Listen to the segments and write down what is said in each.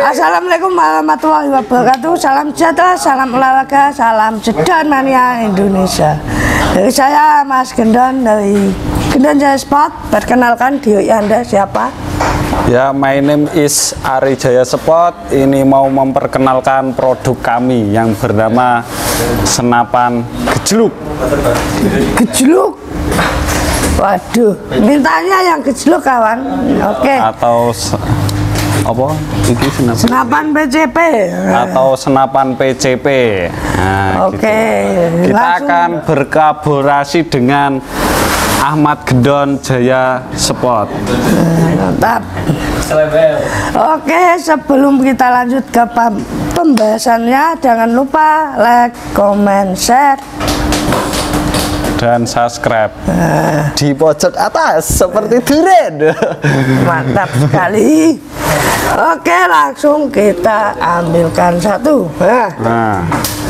Assalamualaikum warahmatullahi wabarakatuh. Salam sejahtera, salam olahraga, salam Jedon Mania Indonesia. Dari saya Mas Gendon dari Gendon Jaya Sport. Perkenalkan diri Anda siapa? Ya, my name is Ari Jaya Sport. Ini mau memperkenalkan produk kami yang bernama senapan gejluk. Gejluk? Waduh, mintanya yang gejluk kawan. Oke. Atau apa? Ini senapan PCP. Atau senapan PCP. Nah, oke. Gitu. Kita akan berkolaborasi dengan Ahmad Gendon Jaya Sport. Mantap. Oke, sebelum kita lanjut ke pembahasannya, jangan lupa like, comment, share, dan subscribe di pojok atas seperti duren. Mantap sekali. Oke, langsung kita ambilkan satu. Nah.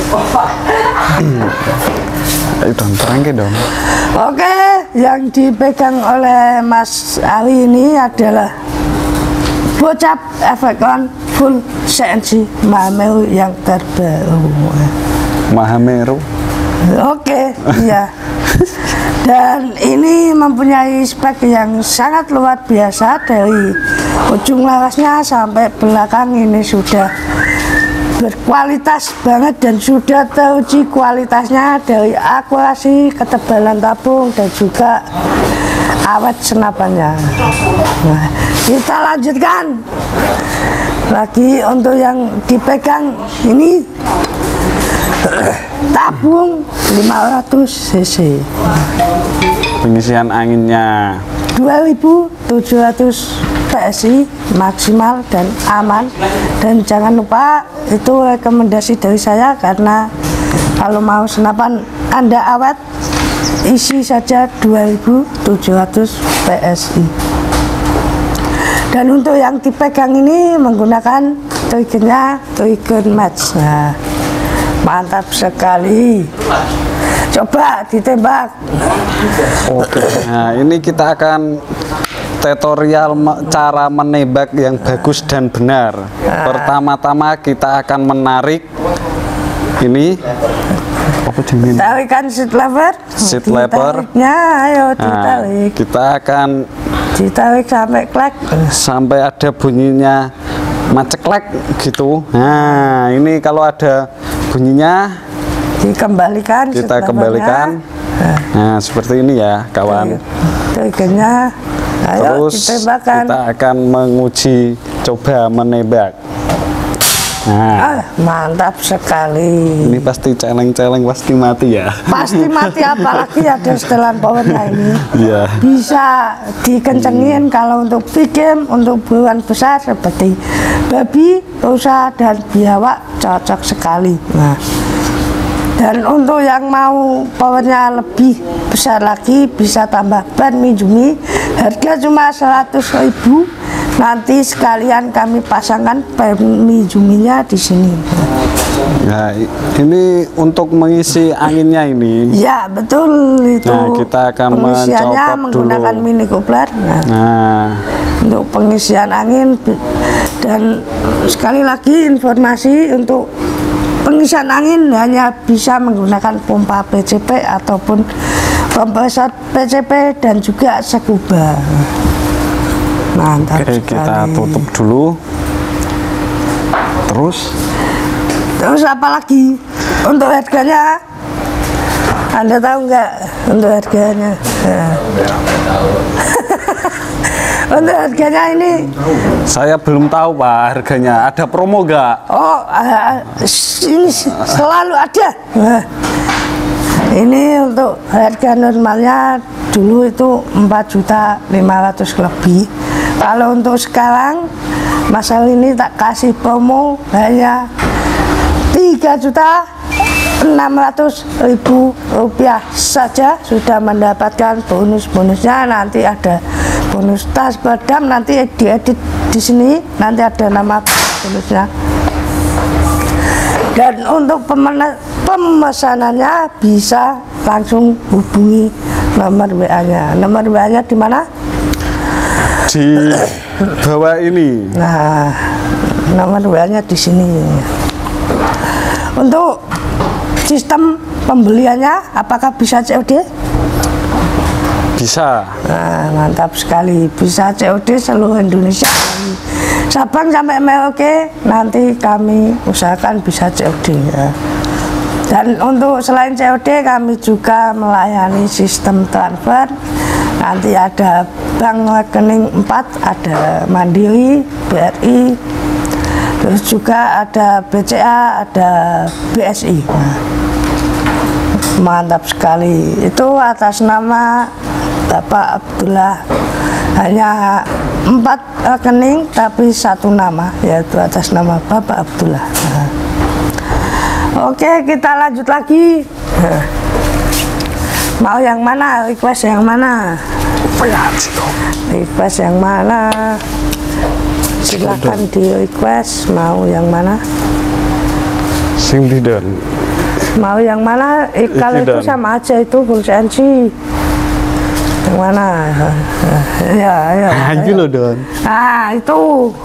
Ayo dong, terangke dong. Oke, yang dipegang oleh Mas Ali ini adalah bocap Efecon full CNC Mahameru yang terbaru. Mahameru. Oke, iya. Dan ini mempunyai spek yang sangat luar biasa. Dari ujung larasnya sampai belakang ini sudah berkualitas banget dan sudah teruji kualitasnya dari akurasi, ketebalan tabung, dan juga awet senapannya. Nah, kita lanjutkan lagi untuk yang dipegang ini. Tabung 500 cc, pengisian anginnya 2700 PSI maksimal dan aman. Dan jangan lupa, itu rekomendasi dari saya, karena kalau mau senapan Anda awet, isi saja 2700 PSI. Dan untuk yang dipegang ini menggunakan triggernya trigger match. Nah, mantap sekali. Coba ditembak. Oke, nah ini kita akan tutorial cara menembak yang bagus dan benar. Pertama-tama kita akan menarik ini apa jenis? Tarikan seat lever. Seat lever. Ayo ditarik. Kita akan ditarik sampai klek. Sampai ada bunyinya maceklek gitu. Nah, ini kalau ada bunyinya dikembalikan, kita kembalikan. Nah, seperti ini ya kawan. Triggernya. Ayo, terus ditembakkan. kita akan menguji coba menembak. Nah, mantap sekali. ini pasti celeng-celeng, pasti mati ya. Pasti mati, apalagi ada setelan powernya ini. Yeah. Bisa dikencengin kalau untuk big game, untuk buruan besar seperti babi, rusa, dan biawak cocok sekali. Nah, dan untuk yang mau powernya lebih besar lagi, bisa tambah ban Mijumi. Harga cuma 100.000. Nanti sekalian kami pasangkan ban Mijuminya di sini. Nah, ini untuk mengisi anginnya ini. Ya, betul itu. Nah, kita akan pengisiannya menggunakan dulu. mini coupler. Nah, untuk pengisian angin. Dan sekali lagi informasi, untuk pengisian angin hanya bisa menggunakan pompa PCP ataupun kompresor PCP dan juga scuba. Mantap. Oke, sekali. kita tutup dulu. Terus apa lagi? Untuk harganya, Anda tahu nggak untuk harganya? Nah. Untuk harganya ini saya belum tahu Pak harganya. Ada promo nggak? Oh, ini selalu ada. Nah, ini untuk harga normalnya dulu itu 4.500.000 lebih. Kalau untuk sekarang Mas Ali ini tak kasih promo hanya 3.600.000 rupiah saja, sudah mendapatkan bonus-bonusnya. Nanti ada bonus tas badam, nanti diedit di sini, nanti ada nama bonusnya. Dan untuk pemesanannya bisa langsung hubungi nomor WA-nya. Nomor WA-nya di mana? Di bawah ini. Nah, nomor WA-nya di sini. Untuk sistem pembeliannya apakah bisa COD? Bisa. Nah, mantap sekali, bisa COD seluruh Indonesia, Sabang sampai Merauke. Nanti kami usahakan bisa COD ya. Dan untuk selain COD kami juga melayani sistem transfer. Nanti ada bank rekening 4, ada Mandiri, BRI, terus juga ada BCA, ada BSI. Nah, mantap sekali. Itu atas nama Bapak Abdullah. Hanya 4 rekening tapi 1 nama, yaitu atas nama Bapak Abdullah. Nah. Oke, kita lanjut lagi. Nah. Mau yang mana? Request yang mana? Request yang mana? Silahkan di request. Mau yang mana? Sing tidak. Mau yang mana? Kalau itu sama aja, itu full CNC. Yang mana? Ya, ya. Ayo loh Don. Ah, itu.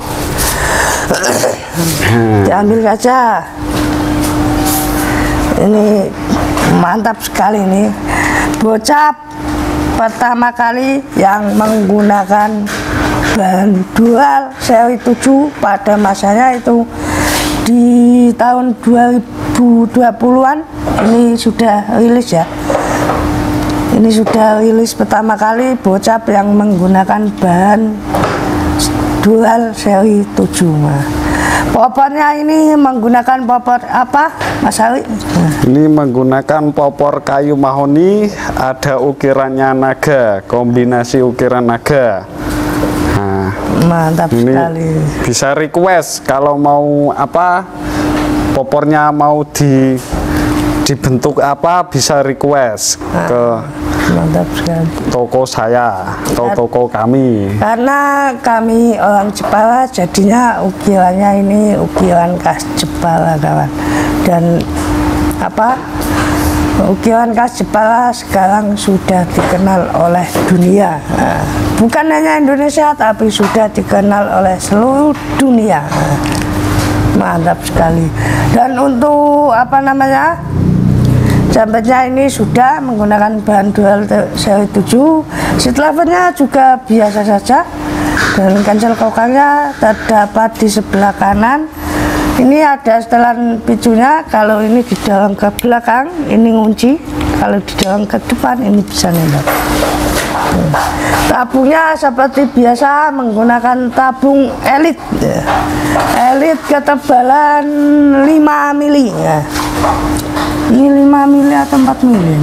Diambil saja. Ini mantap sekali nih. Bocah pertama kali yang menggunakan bahan dual seri 7 pada masanya itu di tahun 2020-an ini sudah rilis ya. Ini sudah rilis pertama kali bocah yang menggunakan bahan dual seri 7. Nah, popornya ini menggunakan popor apa, Mas Ari? Ini menggunakan popor kayu mahoni, ada ukirannya naga, kombinasi ukiran naga. Nah, mantap ini sekali. bisa request kalau mau apa, popornya mau dibentuk apa, bisa request ke mantap sekali. toko saya atau toko kami. Karena kami orang Jepara, jadinya ukirannya ini ukiran khas Jepara, kawan. Dan apa, ukiran khas Jepara sekarang sudah dikenal oleh dunia. Nah, bukan hanya Indonesia tapi sudah dikenal oleh seluruh dunia. Nah, mantap sekali. Dan untuk apa namanya, jambatnya ini sudah menggunakan bahan dual seri 7. Setelah juga biasa saja. Dan kancil kokangnya terdapat di sebelah kanan. Ini ada setelan picunya. Kalau ini didorong ke belakang, ini ngunci. Kalau didorong ke depan, ini bisa nembak. Tabungnya seperti biasa menggunakan tabung elit. Elit ketebalan 5 mili. Ya. Ini 5 mili atau 4 mili?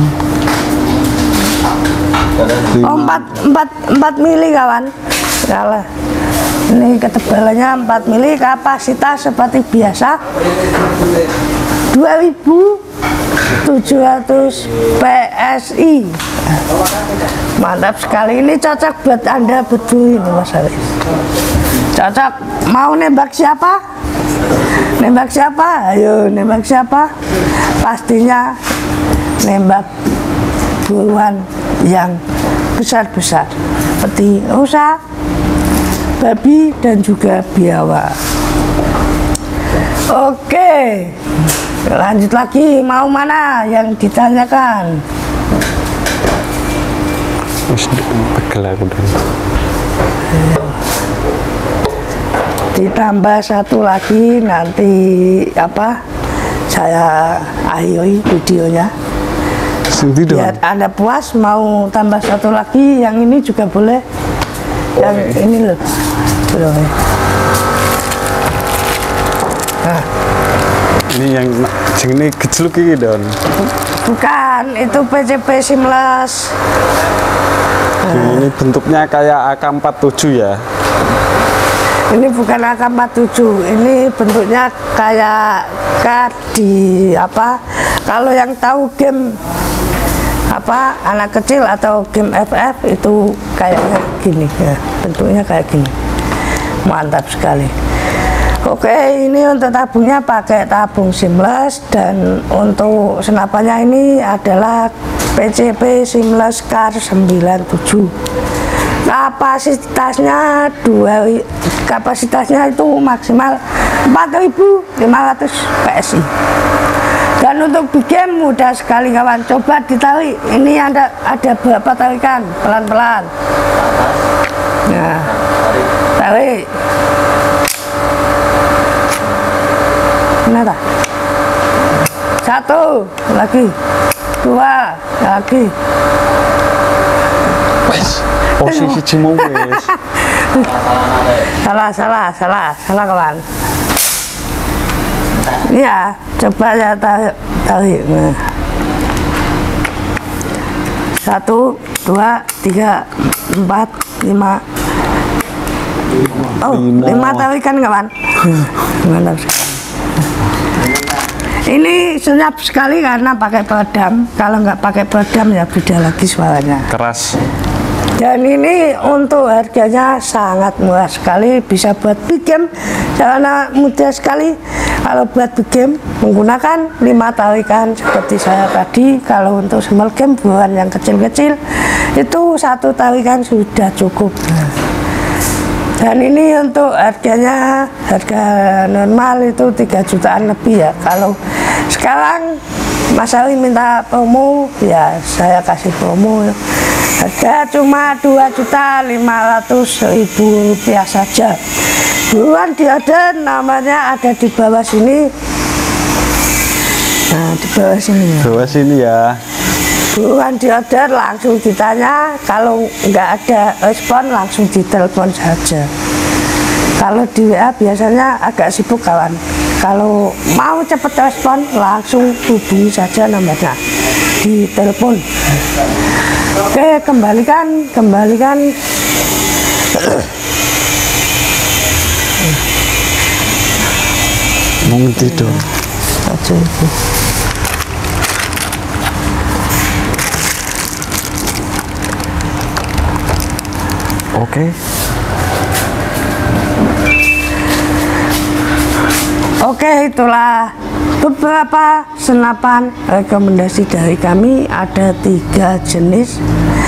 Oh, 4 mili kawan. Salah. Ini ketebalannya 4 mili, kapasitas seperti biasa 2700 PSI. Mantap sekali. Ini cocok buat Anda berdua ini, Mas Ari. Cocok. Mau nembak siapa? Nembak siapa? Ayo nembak siapa? Pastinya nembak buruan yang besar-besar seperti rusa, babi, dan juga biawak. Oke, lanjut lagi. Mau mana yang ditanyakan? Ditambah satu lagi, nanti apa, saya akhiri videonya biar Anda puas. Mau tambah satu lagi, yang ini juga boleh. Yang ini loh, belum. Nah, ini yang ini gejluk ini Don. bukan, itu PCP seamless. Ini bentuknya kayak AK47 ya. Ini bukan AK47, ini bentuknya kayak di apa, kalau yang tahu game apa anak kecil atau game FF itu kayaknya gini ya, bentuknya kayak gini. Mantap sekali. Oke, ini untuk tabungnya pakai tabung seamless, dan untuk senapannya ini adalah PCP seamless Car 97. Kapasitasnya itu maksimal 4.500 PSI. Dan untuk big game mudah sekali kawan, coba ditarik. Ini ada berapa tarikan, pelan-pelan. Nah, tarik. Kenapa? 1 lagi, 2 lagi. Wes, posisi cimo wes. Salah kawan. Iya, coba ya tarik. Nah. 1, 2, 3, 4, 5. Oh, 5 tarikan kawan. Mantap sekali. Ini senyap sekali karena pakai peredam. Kalau nggak pakai peredam ya beda lagi suaranya. Keras. Dan ini untuk harganya sangat murah sekali, bisa buat big game karena mudah sekali. Kalau buat big game menggunakan 5 tarikan seperti saya tadi. Kalau untuk small game buruan yang kecil-kecil itu 1 tarikan sudah cukup. Dan ini untuk harganya, harga normal itu 3 jutaan lebih ya. Kalau sekarang Mas Ali minta promo, ya saya kasih promo. Harga cuma Rp2.500.000 saja. Buruan diorder, namanya ada di bawah sini. Nah, di bawah sini ya. Bawah sini ya. Buruan diorder, langsung ditanya. Kalau nggak ada respon langsung ditelepon saja. Kalau di WA biasanya agak sibuk kawan. Kalau mau cepat respon langsung hubungi saja nomornya di telepon. Oke, kembalikan. Mau tidur. Aja itu. Oke. Oke, itulah beberapa senapan rekomendasi dari kami. Ada 3 jenis.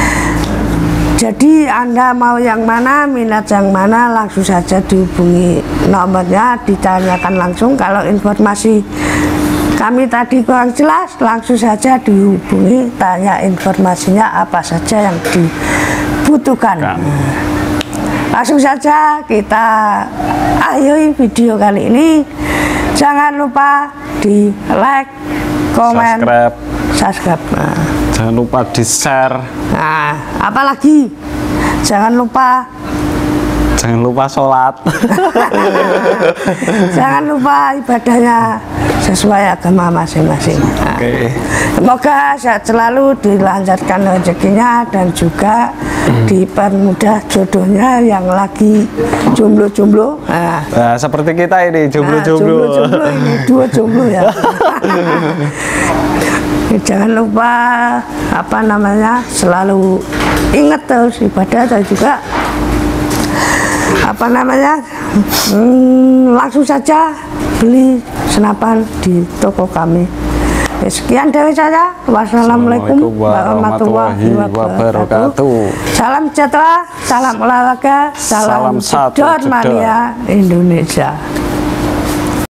Jadi Anda mau yang mana, minat yang mana, langsung saja dihubungi nomornya, ditanyakan langsung. Kalau informasi kami tadi kurang jelas, langsung saja dihubungi, tanya informasinya apa saja yang dibutuhkan. Langsung saja kita akhiri video kali ini. Jangan lupa di like, komen, subscribe. Nah. Jangan lupa di share. Nah, apalagi jangan lupa sholat. Jangan lupa ibadahnya sesuai agama masing-masing. Nah, semoga sehat selalu, dilancarkan rezekinya, dan juga dipermudah jodohnya yang lagi jomblo-jomblo. Nah, seperti kita ini jomblo-jomblo. Jomblo ini 2 jomblo ya. Jangan lupa selalu ingat terus ibadah, dan juga langsung saja beli senapan di toko kami. Sekian dari saya. Wassalamualaikum warahmatullahi wabarakatuh. Salam sejahtera, salam olahraga, salam Jedor Mania Indonesia.